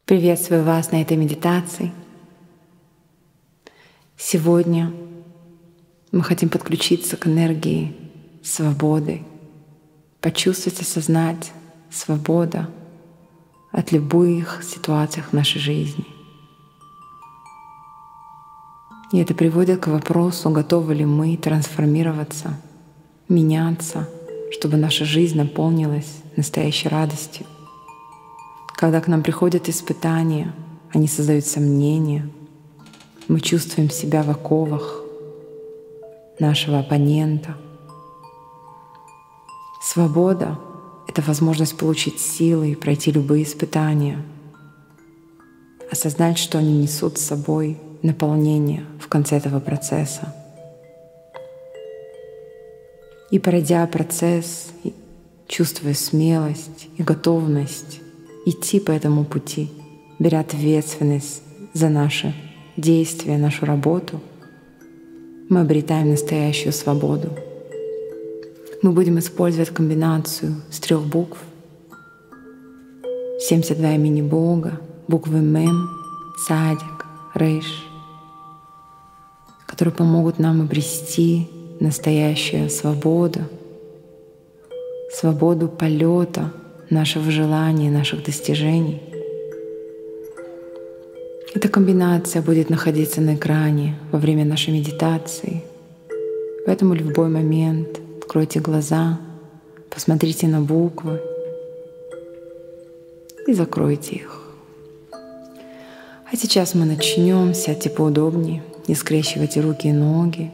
Приветствую вас на этой медитации. Сегодня мы хотим подключиться к энергии свободы, почувствовать, осознать свободу от любых ситуаций в нашей жизни. И это приводит к вопросу, готовы ли мы трансформироваться, меняться, чтобы наша жизнь наполнилась настоящей радостью. Когда к нам приходят испытания, они создают сомнения, мы чувствуем себя в оковах нашего оппонента. Свобода — это возможность получить силы и пройти любые испытания, осознать, что они несут с собой наполнение в конце этого процесса. И пройдя процесс, чувствуя смелость и готовность идти по этому пути, беря ответственность за наши действия, нашу работу, мы обретаем настоящую свободу. Мы будем использовать комбинацию с 3 букв, 72 имени Бога, буквы Мем, Цадик, Рейш, которые помогут нам обрести настоящую свободу, свободу полета нашего желания, наших достижений. Эта комбинация будет находиться на экране во время нашей медитации. Поэтому в любой момент откройте глаза, посмотрите на буквы и закройте их. А сейчас мы начнем. Сядьте поудобнее, не скрещивайте руки и ноги.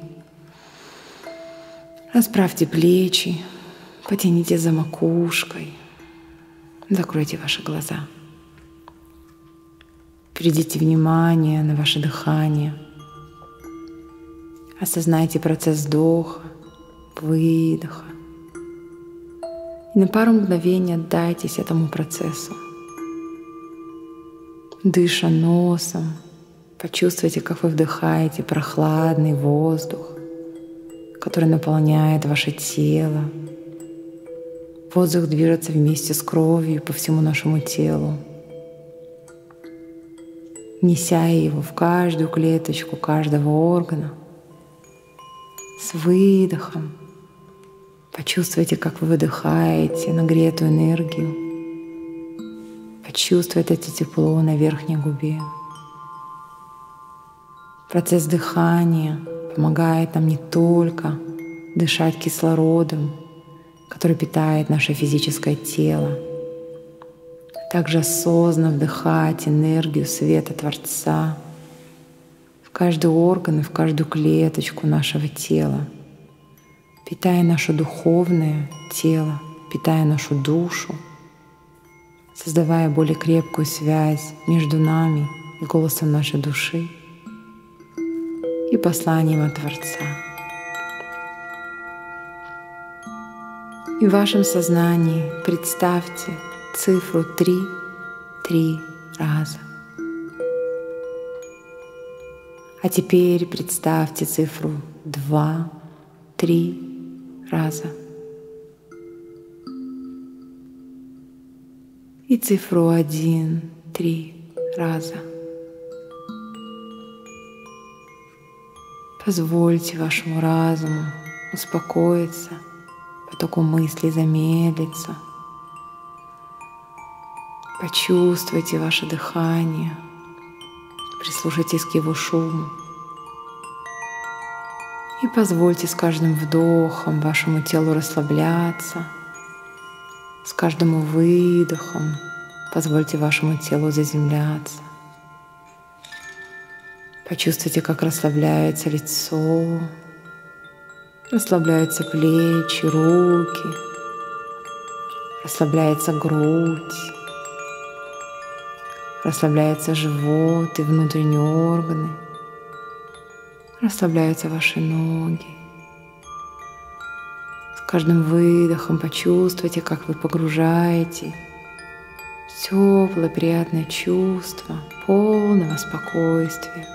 Расправьте плечи, потяните за макушкой. Закройте ваши глаза. Переведите внимание на ваше дыхание. Осознайте процесс вдоха, выдоха. И на пару мгновений отдайтесь этому процессу. Дыша носом, почувствуйте, как вы вдыхаете прохладный воздух, который наполняет ваше тело. Воздух движется вместе с кровью по всему нашему телу, неся его в каждую клеточку каждого органа. С выдохом почувствуйте, как вы выдыхаете нагретую энергию. Почувствуйте это тепло на верхней губе. Процесс дыхания помогает нам не только дышать кислородом, который питает наше физическое тело, а также осознанно вдыхать энергию света Творца в каждый орган и в каждую клеточку нашего тела, питая наше духовное тело, питая нашу душу, создавая более крепкую связь между нами и голосом нашей души и посланием от Творца. И в вашем сознании представьте цифру 3 раза. А теперь представьте цифру 2-3 раза. И цифру 1-3 раза. Позвольте вашему разуму успокоиться, потоку мыслей замедлиться. Почувствуйте ваше дыхание, прислушайтесь к его шуму. И позвольте с каждым вдохом вашему телу расслабляться. С каждым выдохом позвольте вашему телу заземляться. Почувствуйте, как расслабляется лицо, расслабляются плечи, руки, расслабляется грудь, расслабляется живот и внутренние органы, расслабляются ваши ноги. С каждым выдохом почувствуйте, как вы погружаете в теплое, приятное чувство полного спокойствия.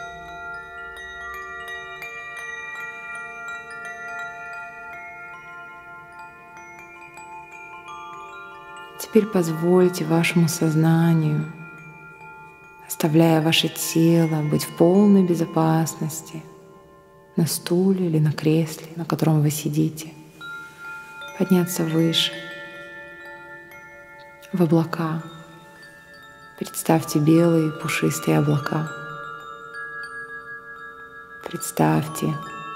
Теперь позвольте вашему сознанию оставляя ваше тело быть в полной безопасности на стуле или на кресле, на котором вы сидите, подняться выше, в облака. Представьте белые пушистые облака. Представьте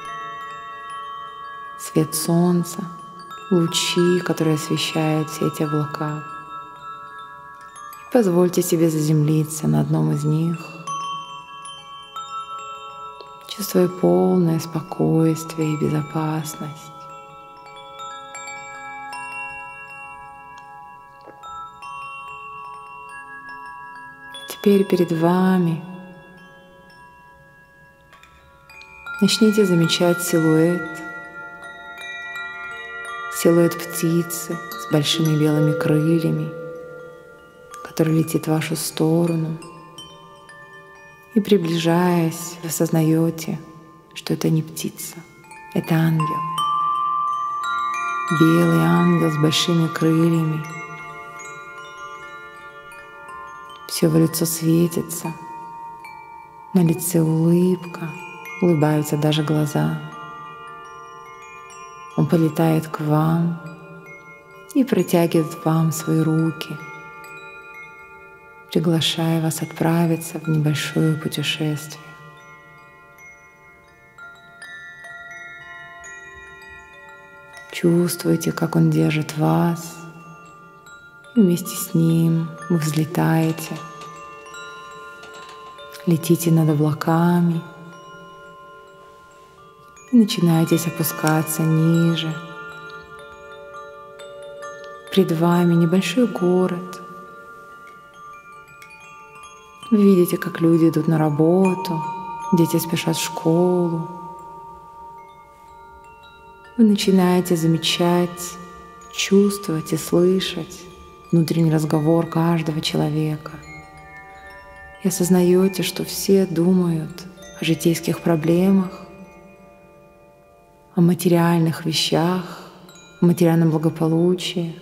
свет солнца, лучи, которые освещают все эти облака. И позвольте себе заземлиться на одном из них, чувствуя полное спокойствие и безопасность. Теперь перед вами начните замечать силуэт птицы с большими белыми крыльями, который летит в вашу сторону. И приближаясь, вы осознаете, что это не птица, это ангел. Белый ангел с большими крыльями. Все его лицо светится, на лице улыбка, улыбаются даже глаза. Он полетает к вам и протягивает вам свои руки, приглашая вас отправиться в небольшое путешествие. Чувствуйте, как он держит вас, и вместе с ним вы взлетаете, летите над облаками и начинаете опускаться ниже. Пред вами небольшой город. Вы видите, как люди идут на работу, дети спешат в школу. Вы начинаете замечать, чувствовать и слышать внутренний разговор каждого человека. И осознаете, что все думают о житейских проблемах, о материальных вещах, о материальном благополучии.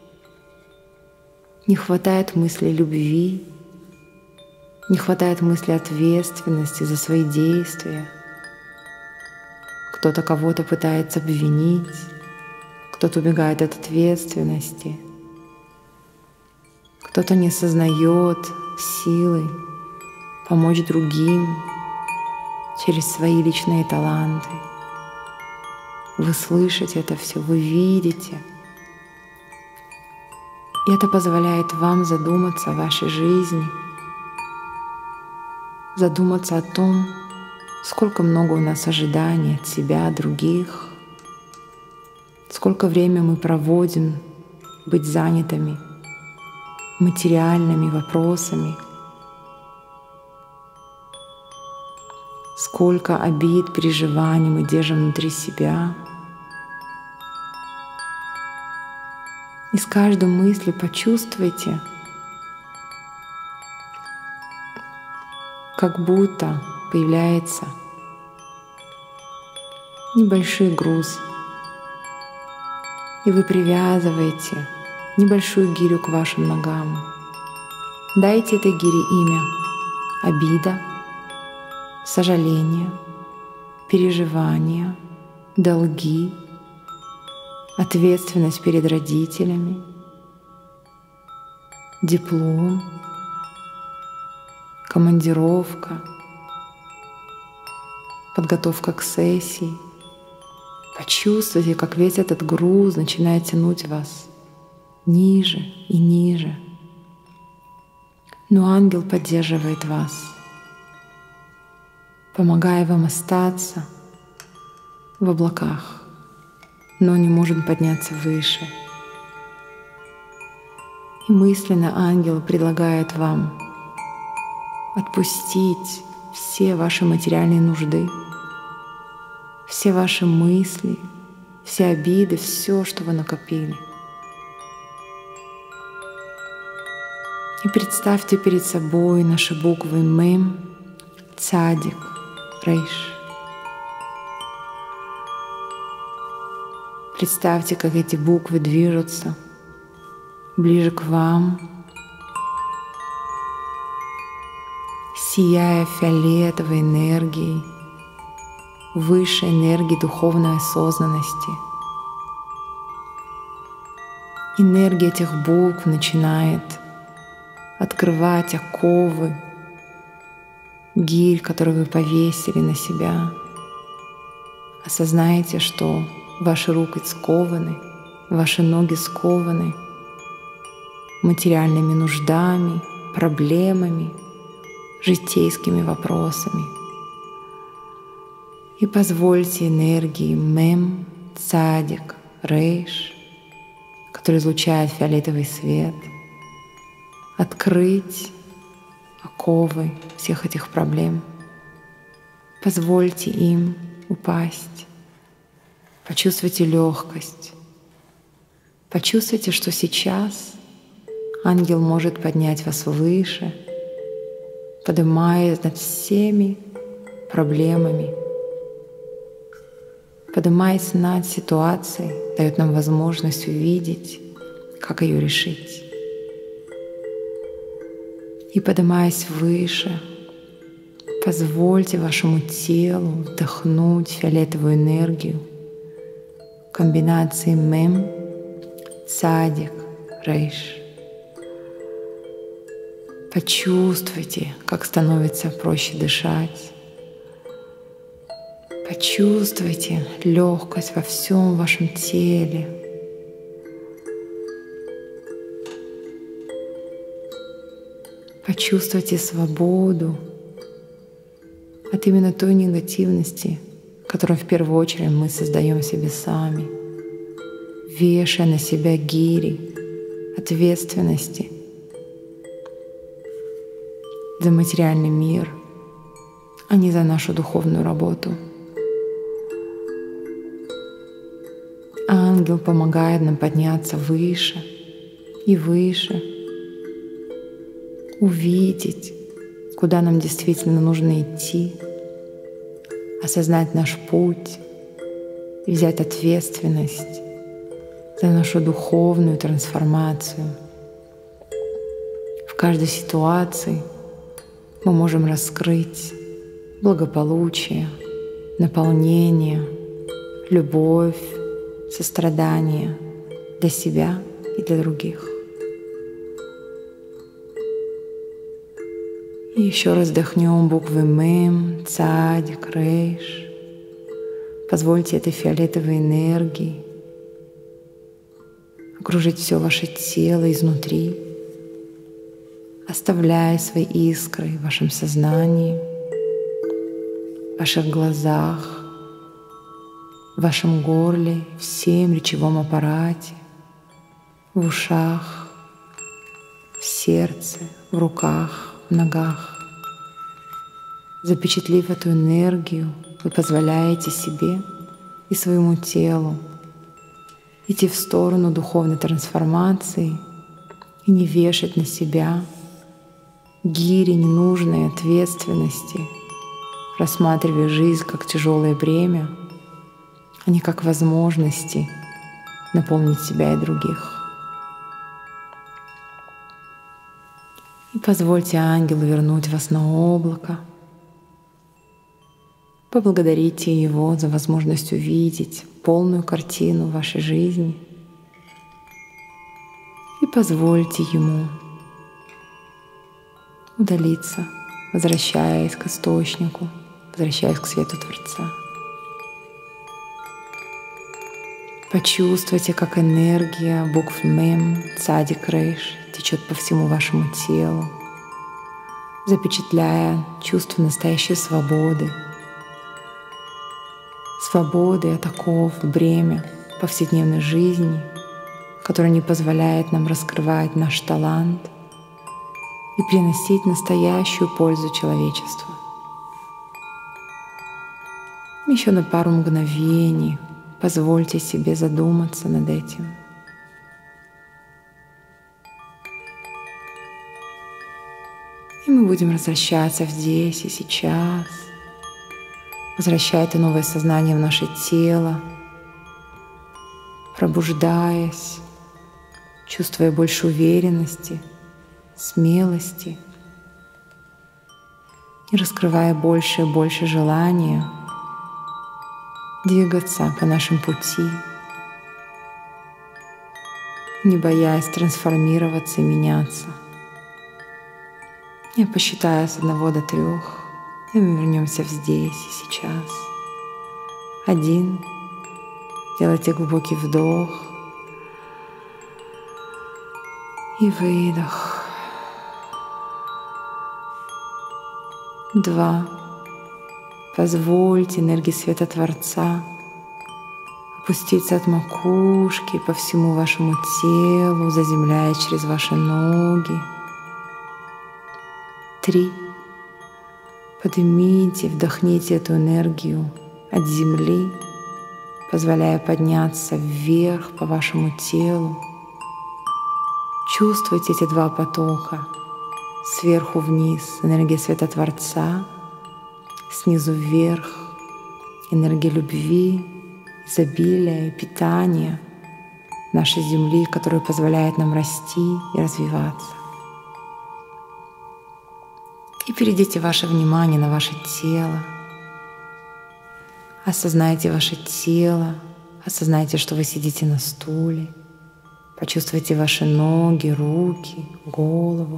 Не хватает мысли любви, не хватает мысли ответственности за свои действия. Кто-то кого-то пытается обвинить, кто-то убегает от ответственности, кто-то не осознает силы помочь другим через свои личные таланты. Вы слышите это все, вы видите. И это позволяет вам задуматься о вашей жизни, задуматься о том, сколько много у нас ожиданий от себя, других, сколько времени мы проводим быть занятыми материальными вопросами, сколько обид, переживаний мы держим внутри себя. И с каждой мыслью почувствуйте, как будто появляется небольшой груз, и вы привязываете небольшую гирю к вашим ногам. Дайте этой гире имя: обида, сожаление, переживания, долги, ответственность перед родителями, диплом, командировка, подготовка к сессии. Почувствуйте, как весь этот груз начинает тянуть вас ниже и ниже. Но ангел поддерживает вас, помогая вам остаться в облаках, но не может подняться выше. И мысленно ангел предлагает вам отпустить все ваши материальные нужды, все ваши мысли, все обиды, все, что вы накопили. И представьте перед собой наши буквы Мем, Цадик, Рейш. Представьте, как эти буквы движутся ближе к вам, сияя фиолетовой энергией, высшей энергией духовной осознанности. Энергия этих букв начинает открывать оковы, гирь, которую вы повесили на себя. Осознайте, что ваши руки скованы, ваши ноги скованы материальными нуждами, проблемами, житейскими вопросами. И позвольте энергии Мем, Цадик, Рейш, который излучает фиолетовый свет, открыть оковы всех этих проблем. Позвольте им упасть. Почувствуйте легкость. Почувствуйте, что сейчас ангел может поднять вас выше, поднимаясь над всеми проблемами, поднимаясь над ситуацией, дает нам возможность увидеть, как ее решить. И поднимаясь выше, позвольте вашему телу вдохнуть фиолетовую энергию комбинации Мем, Цадик, Рейш. Почувствуйте, как становится проще дышать. Почувствуйте легкость во всем вашем теле. Почувствуйте свободу от именно той негативности, которую в первую очередь мы создаем себе сами, вешая на себя гири ответственности за материальный мир, а не за нашу духовную работу. Ангел помогает нам подняться выше и выше, увидеть, куда нам действительно нужно идти, осознать наш путь и взять ответственность за нашу духовную трансформацию. В каждой ситуации мы можем раскрыть благополучие, наполнение, любовь, сострадание для себя и для других. И еще раз вдохнем буквы Мем, Цадик, Рейш. Позвольте этой фиолетовой энергии окружить все ваше тело изнутри, оставляя свои искры в вашем сознании, в ваших глазах, в вашем горле, в всем речевом аппарате, в ушах, в сердце, в руках, в ногах. Запечатлев эту энергию, вы позволяете себе и своему телу идти в сторону духовной трансформации и не вешать на себя гири ненужной ответственности, рассматривая жизнь как тяжелое бремя, а не как возможности наполнить себя и других. И позвольте ангелу вернуть вас на облако. Поблагодарите его за возможность увидеть полную картину вашей жизни. И позвольте ему удалиться, возвращаясь к источнику, возвращаясь к свету Творца. Почувствуйте, как энергия букв Мем, Цадик, Рейш течет по всему вашему телу, запечатляя чувство настоящей свободы. Свободы от оков, бремя повседневной жизни, которое не позволяет нам раскрывать наш талант и приносить настоящую пользу человечеству. Еще на пару мгновений позвольте себе задуматься над этим. И мы будем возвращаться здесь и сейчас, возвращая это новое сознание в наше тело, пробуждаясь, чувствуя больше уверенности, смелости, и раскрывая больше и больше желания двигаться по нашему пути, не боясь трансформироваться и меняться. Я посчитаю с 1 до 3, и мы вернемся в здесь и сейчас. 1. Делайте глубокий вдох и выдох. 2. Позвольте энергии света Творца опуститься от макушки по всему вашему телу, заземляя через ваши ноги. 3. Поднимите, вдохните эту энергию от земли, позволяя подняться вверх по вашему телу. Чувствуйте эти 2 потока. Сверху вниз энергия света Творца, снизу вверх энергия любви, изобилия и питания нашей Земли, которая позволяет нам расти и развиваться. И перейдите ваше внимание на ваше тело. Осознайте ваше тело, осознайте, что вы сидите на стуле. Почувствуйте ваши ноги, руки, голову.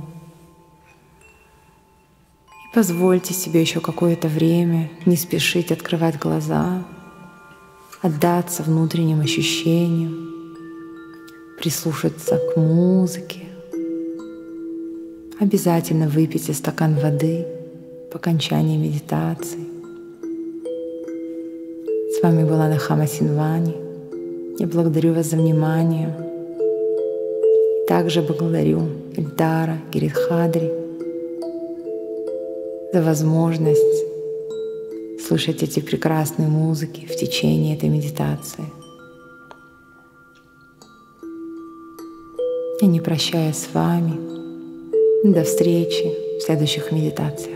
И позвольте себе еще какое-то время не спешить открывать глаза, отдаться внутренним ощущениям, прислушаться к музыке. Обязательно выпейте стакан воды по окончании медитации. С вами была Нахама Синвани. Я благодарю вас за внимание. Также благодарю Ильдара Гиридхадри за возможность слышать эти прекрасные музыки в течение этой медитации. Я не прощаюсь с вами. До встречи в следующих медитациях.